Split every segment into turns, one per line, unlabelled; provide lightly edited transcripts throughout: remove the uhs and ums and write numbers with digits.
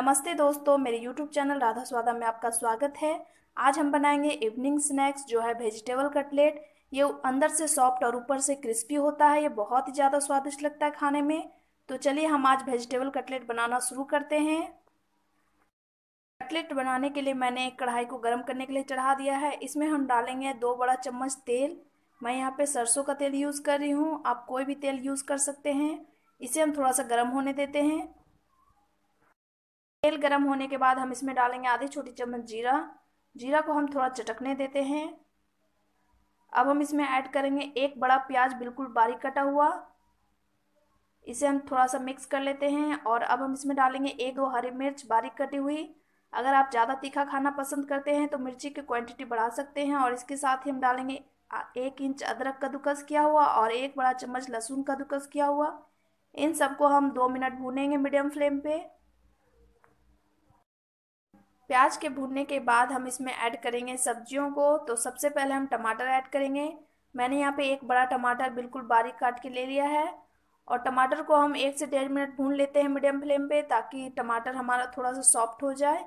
नमस्ते दोस्तों, मेरे YouTube चैनल राधा स्वादा में आपका स्वागत है। आज हम बनाएंगे इवनिंग स्नैक्स जो है वेजिटेबल कटलेट। ये अंदर से सॉफ्ट और ऊपर से क्रिस्पी होता है। ये बहुत ही ज़्यादा स्वादिष्ट लगता है खाने में। तो चलिए हम आज वेजिटेबल कटलेट बनाना शुरू करते हैं। कटलेट बनाने के लिए मैंने एक कढ़ाई को गर्म करने के लिए चढ़ा दिया है। इसमें हम डालेंगे 2 बड़ा चम्मच तेल। मैं यहाँ पे सरसों का तेल यूज़ कर रही हूँ, आप कोई भी तेल यूज़ कर सकते हैं। इसे हम थोड़ा सा गर्म होने देते हैं। तेल गर्म होने के बाद हम इसमें डालेंगे आधी छोटी चम्मच जीरा। जीरा को हम थोड़ा चटकने देते हैं। अब हम इसमें ऐड करेंगे एक बड़ा प्याज बिल्कुल बारीक कटा हुआ। इसे हम थोड़ा सा मिक्स कर लेते हैं और अब हम इसमें डालेंगे 1-2 हरी मिर्च बारीक कटी हुई। अगर आप ज़्यादा तीखा खाना पसंद करते हैं तो मिर्ची की क्वांटिटी बढ़ा सकते हैं। और इसके साथ ही हम डालेंगे 1 इंच अदरक कद्दूकस किया हुआ और 1 बड़ा चम्मच लहसुन कद्दूकस किया हुआ। इन सबको हम 2 मिनट भूनेंगे मीडियम फ्लेम पे। प्याज के भूनने के बाद हम इसमें ऐड करेंगे सब्जियों को। तो सबसे पहले हम टमाटर ऐड करेंगे। मैंने यहाँ पे एक बड़ा टमाटर बिल्कुल बारीक काट के ले लिया है। और टमाटर को हम 1 से 1.5 मिनट भून लेते हैं मीडियम फ्लेम पे, ताकि टमाटर हमारा थोड़ा सा सॉफ्ट हो जाए।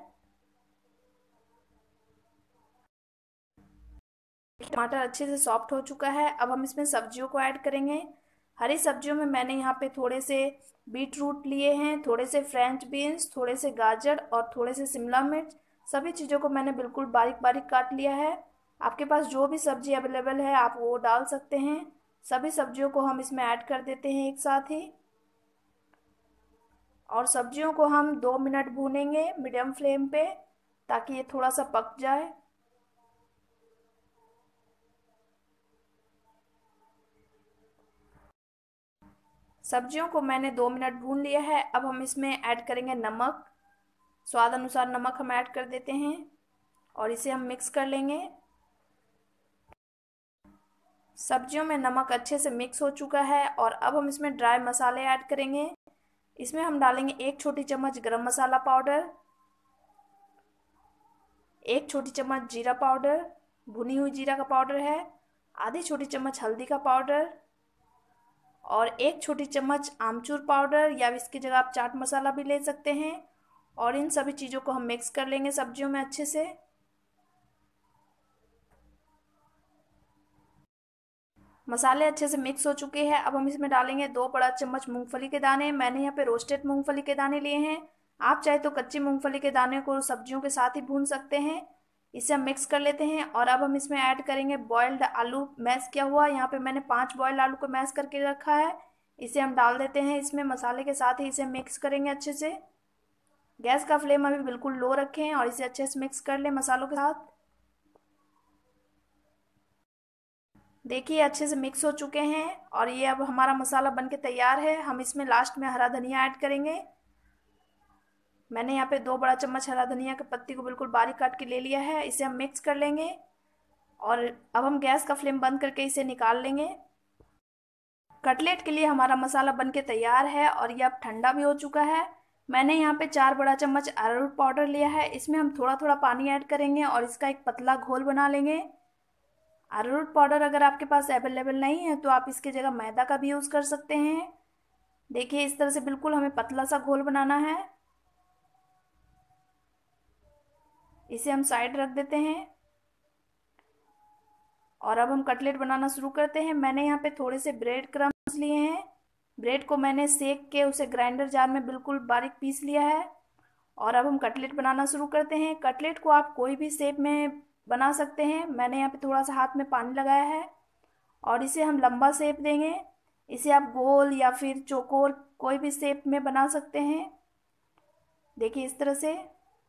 टमाटर अच्छे से सॉफ्ट हो चुका है। अब हम इसमें सब्जियों को ऐड करेंगे। हरी सब्जियों में मैंने यहाँ पे थोड़े से बीट रूट लिए हैं, थोड़े से फ्रेंच बीन्स, थोड़े से गाजर और थोड़े से शिमला मिर्च। सभी चीज़ों को मैंने बिल्कुल बारीक बारीक काट लिया है। आपके पास जो भी सब्जी अवेलेबल है आप वो डाल सकते हैं। सभी सब्जियों को हम इसमें ऐड कर देते हैं एक साथ ही। और सब्जियों को हम 2 मिनट भूनेंगे मीडियम फ्लेम पे, ताकि ये थोड़ा सा पक जाए। सब्जियों को मैंने 2 मिनट भून लिया है। अब हम इसमें ऐड करेंगे नमक। स्वाद अनुसार नमक हम ऐड कर देते हैं और इसे हम मिक्स कर लेंगे। सब्जियों में नमक अच्छे से मिक्स हो चुका है और अब हम इसमें ड्राई मसाले ऐड करेंगे। इसमें हम डालेंगे 1 छोटी चम्मच गरम मसाला पाउडर, 1 छोटी चम्मच जीरा पाउडर, भुनी हुई जीरा का पाउडर है, आधी छोटी चम्मच हल्दी का पाउडर और 1 छोटी चम्मच आमचूर पाउडर, या इसकी जगह आप चाट मसाला भी ले सकते हैं। और इन सभी चीज़ों को हम मिक्स कर लेंगे सब्जियों में अच्छे से। मसाले अच्छे से मिक्स हो चुके हैं। अब हम इसमें डालेंगे 2 बड़ा चम्मच मूंगफली के दाने। मैंने यहाँ पे रोस्टेड मूंगफली के दाने लिए हैं। आप चाहे तो कच्ची मूंगफली के दाने को सब्जियों के साथ ही भून सकते हैं। इसे हम मिक्स कर लेते हैं और अब हम इसमें ऐड करेंगे बॉयल्ड आलू मैश किया हुआ। यहाँ पे मैंने 5 बॉयल्ड आलू को मैश करके रखा है। इसे हम डाल देते हैं इसमें मसाले के साथ ही। इसे मिक्स करेंगे अच्छे से। गैस का फ्लेम अभी बिल्कुल लो रखें और इसे अच्छे से मिक्स कर लें मसालों के साथ। देखिए अच्छे से मिक्स हो चुके हैं और ये अब हमारा मसाला बनके तैयार है। हम इसमें लास्ट में हरा धनिया ऐड करेंगे। मैंने यहाँ पे 2 बड़ा चम्मच हरा धनिया के पत्ती को बिल्कुल बारीक काट के ले लिया है। इसे हम मिक्स कर लेंगे और अब हम गैस का फ्लेम बंद करके इसे निकाल लेंगे। कटलेट के लिए हमारा मसाला बनके तैयार है और ये अब ठंडा भी हो चुका है। मैंने यहाँ पे 4 बड़ा चम्मच अरारोट पाउडर लिया है। इसमें हम थोड़ा थोड़ा पानी ऐड करेंगे और इसका एक पतला घोल बना लेंगे। अरारोट पाउडर अगर आपके पास अवेलेबल नहीं है तो आप इसकी जगह मैदा का भी यूज़ कर सकते हैं। देखिए इस तरह से बिल्कुल हमें पतला सा घोल बनाना है। इसे हम साइड रख देते हैं और अब हम कटलेट बनाना शुरू करते हैं। मैंने यहाँ पे थोड़े से ब्रेड क्रम्स लिए हैं। ब्रेड को मैंने सेक के उसे ग्राइंडर जार में बिल्कुल बारीक पीस लिया है। और अब हम कटलेट बनाना शुरू करते हैं। कटलेट को आप कोई भी शेप में बना सकते हैं। मैंने यहाँ पे थोड़ा सा हाथ में पानी लगाया है और इसे हम लंबा शेप देंगे। इसे आप गोल या फिर चौकोर कोई भी शेप में बना सकते हैं। देखिए इस तरह से।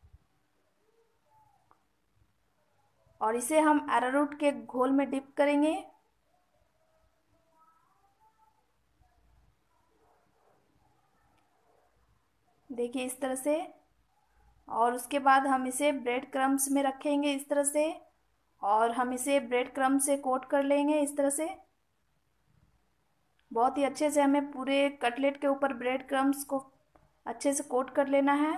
और इसे हम अरारोट के घोल में डिप करेंगे। देखिए इस तरह से। और उसके बाद हम इसे ब्रेड क्रम्स में रखेंगे इस तरह से और हम इसे ब्रेड क्रम्ब से कोट कर लेंगे इस तरह से। बहुत ही अच्छे से हमें पूरे कटलेट के ऊपर ब्रेड क्रम्स को अच्छे से कोट कर लेना है।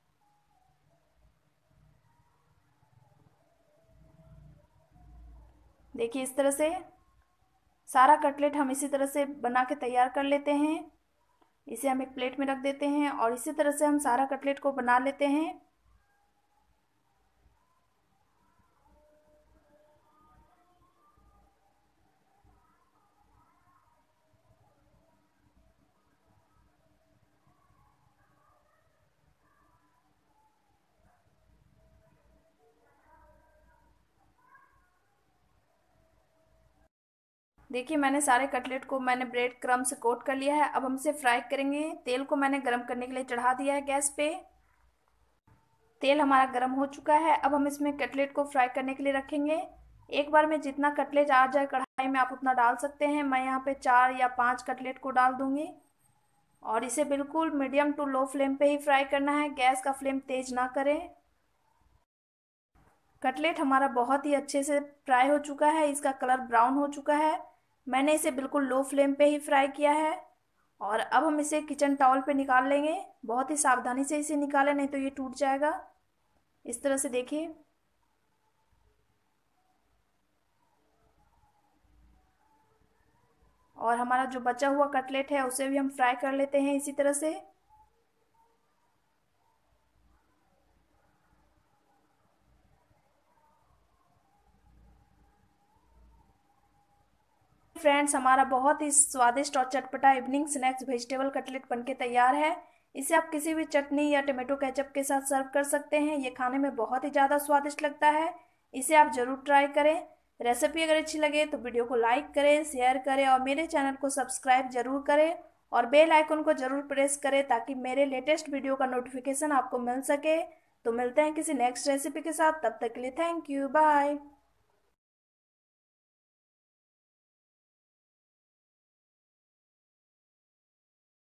देखिए इस तरह से सारा कटलेट हम इसी तरह से बना के तैयार कर लेते हैं। इसे हम एक प्लेट में रख देते हैं और इसी तरह से हम सारा कटलेट को बना लेते हैं। देखिए मैंने सारे कटलेट को मैंने ब्रेड क्रम्ब से कोट कर लिया है। अब हम इसे फ्राई करेंगे। तेल को मैंने गरम करने के लिए चढ़ा दिया है गैस पे। तेल हमारा गरम हो चुका है। अब हम इसमें कटलेट को फ्राई करने के लिए रखेंगे। एक बार में जितना कटलेट आ जाए कढ़ाई में आप उतना डाल सकते हैं। मैं यहाँ पे 4 या 5 कटलेट को डाल दूंगी और इसे बिल्कुल मीडियम टू लो फ्लेम पे ही फ्राई करना है। गैस का फ्लेम तेज ना करें। कटलेट हमारा बहुत ही अच्छे से फ्राई हो चुका है। इसका कलर ब्राउन हो चुका है। मैंने इसे बिल्कुल लो फ्लेम पे ही फ्राई किया है। और अब हम इसे किचन टॉवल पे निकाल लेंगे। बहुत ही सावधानी से इसे निकालें, नहीं तो ये टूट जाएगा। इस तरह से देखिए। और हमारा जो बचा हुआ कटलेट है उसे भी हम फ्राई कर लेते हैं इसी तरह से। फ्रेंड्स, हमारा बहुत ही स्वादिष्ट और चटपटा इवनिंग स्नैक्स वेजिटेबल कटलेट बनके तैयार है। इसे आप किसी भी चटनी या टमाटो केचप के साथ सर्व कर सकते हैं। ये खाने में बहुत ही ज़्यादा स्वादिष्ट लगता है। इसे आप ज़रूर ट्राई करें। रेसिपी अगर अच्छी लगे तो वीडियो को लाइक करें, शेयर करें और मेरे चैनल को सब्सक्राइब जरूर करें और बेल आइकन को जरूर प्रेस करें ताकि मेरे लेटेस्ट वीडियो का नोटिफिकेशन आपको मिल सके। तो मिलते हैं किसी नेक्स्ट रेसिपी के साथ। तब तक के लिए थैंक यू, बाय।